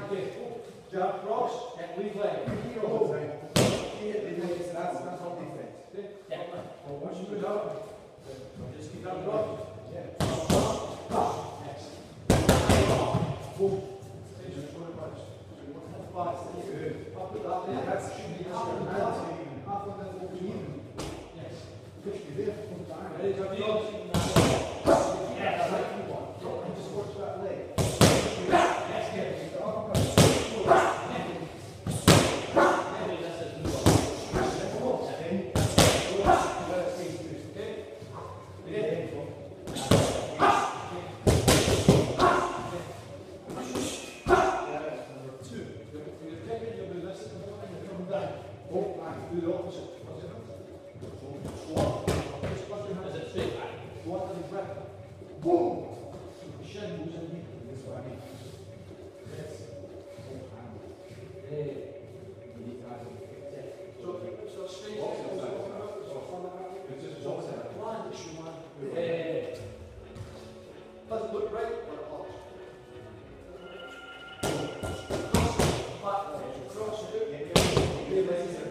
Jump, cross, and leave leg. That's not defense. Yeah. Once you go up, just keep on going. Yeah. Boom. Up it up there. That should be half of that will be even. Yes. Push me there. Ready to go? Yeah, like you want. Don't just watch that leg. Yes, get it. Do the opposite. Squat. As it fit. Squat and breath. Boom! The shin moves in deep. That's what I mean. Yes. So straight. Does it look right or off? Cross it.